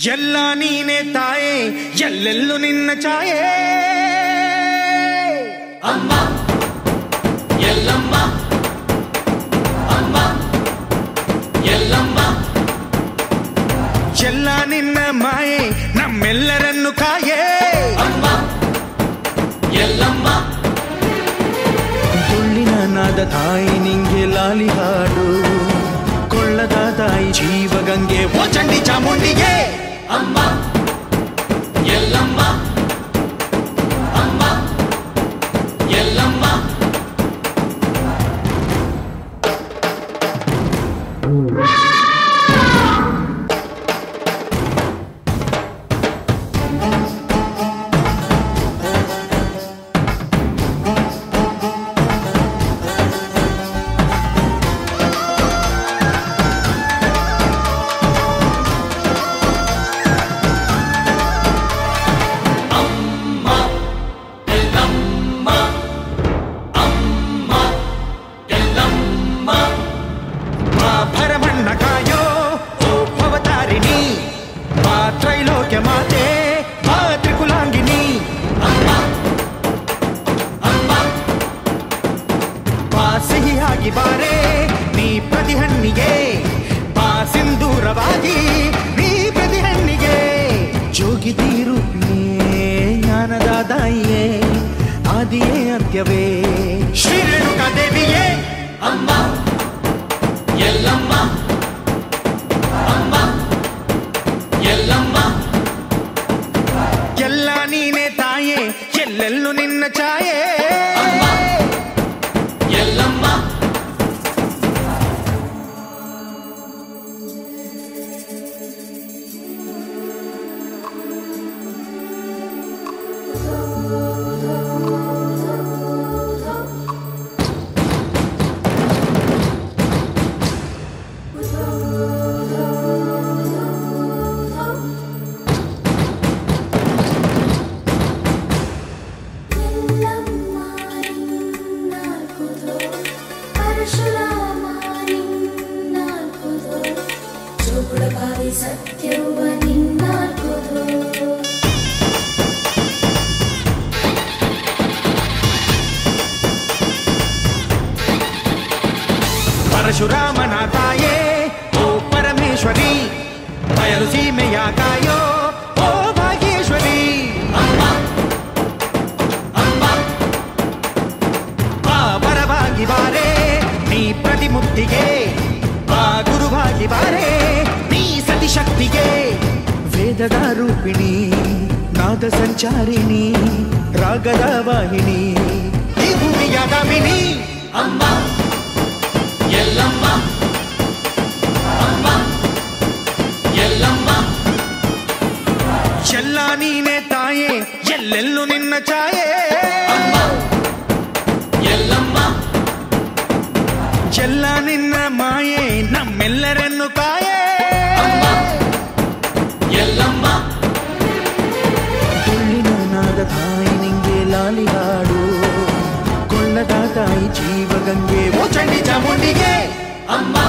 ಎಲ್ಲ ನೀನೆ ತಾಯೇ ಎಲ್ಲೆಲ್ಲೂ ನಿನ್ನ ಛಾಯೆ ಅಮ್ಮ ಎಲ್ಲಮ್ಮ ಅಮ್ಮ ಎಲ್ಲಮ್ಮ ಎಲ್ಲ ನಿನ್ನ ಮಾಯೆ ನಮ್ಮೆಲ್ಲರನ್ನು ಕಾಯೇ ಅಮ್ಮ ಎಲ್ಲಮ್ಮ ತುಳ್ಳಿನ ನಾದ ತಾಯಿ ನಿಂಗೆ ಲಾಲಿ ಹಾಡು ಕೊಳ್ಳದ ತಾಯಿ ಜೀವಗಂಗೆ ಓ ಚಂಡಿ ಚಾಮುಂಡಿಗೆ ಅಮ್ಮ ಎಲ್ಲಮ್ಮ ಅಮ್ಮ ಎಲ್ಲಮ್ಮ ಬಾರೆ ನೀ ಪ್ರತಿಹಣ್ಣಿಗೆ ಬಾ ಸಿಂಧೂರವಾಗಿ ನೀ ಪ್ರತಿಹಣ್ಣಿಗೆ ಜೋಗಿದೀರು ಜ್ಞಾನದ ದಾಯಿಯೇ ಆದಿಯೇ ಅಂತ್ಯವೇ ಶ್ರೀ ರೇಣುಕಾ ದೇವಿಯೇ ಅಮ್ಮ ಎಲ್ಲಮ್ಮ ಅಮ್ಮ ಎಲ್ಲಮ್ಮ ಎಲ್ಲ ನೀನೆ ತಾಯೇ ಎಲ್ಲೆಲ್ಲೂ ನಿನ್ನ ಛಾಯೆ ಅಮ್ಮ ಎಲ್ಲಮ್ಮ ಪರಶುರಾಮನ ತಾಯೇ ಓ ಪರಮೇಶ್ವರಿ ಬಯಲು ಸೀಮೆಯ ಕಾಯೋ ಓ ಭಾಗೇಶ್ವರಿ ಅಮ್ಮ ಅಮ್ಮ ಬಾ ಪರವಾಗಿ ಬಾರೆ ನೀ ಪ್ರತಿಮುಕ್ತಿಗೆ ಬಾ ಗುರುವಾಗಿ ಬಾರೆ ನೀ ಸತಿಶಕ್ತಿಗೆ ವೇದದ ರೂಪಿಣಿ ನಾದ ಸಂಚಾರಿಣಿ ರಾಗದ ವಾಹಿನಿ ಈ ಭೂಮಿಯ ದಾಮಿನಿ ಅಮ್ಮ ಎಲ್ಲಮ್ಮ ಅಮ್ಮ ಎಲ್ಲಮ್ಮ ಎಲ್ಲ ನೀನೆ ತಾಯೇ ಎಲ್ಲೆಲ್ಲೂ ನಿನ್ನ ಛಾಯೆ ಅಮ್ಮ ಎಲ್ಲಮ್ಮ ಎಲ್ಲ ನಿನ್ನ ಮಾಯೆ ನಮ್ಮೆಲ್ಲರನ್ನು ಕಾಯೇ ಅಮ್ಮ ಎಲ್ಲಮ್ಮ ತುಳ್ಳಿನ ನಾದ ತಾಯಿ ನಿಂಗೆ ಲಾಲಿ ಹಾಡು ಕೊಳ್ಳದ ತಾಯಿ ಜೀವಗಂಗೆ ಓ ಚಂಡಿ ಚಾಮುಂಡಿಗೆ ಅಮ್ಮ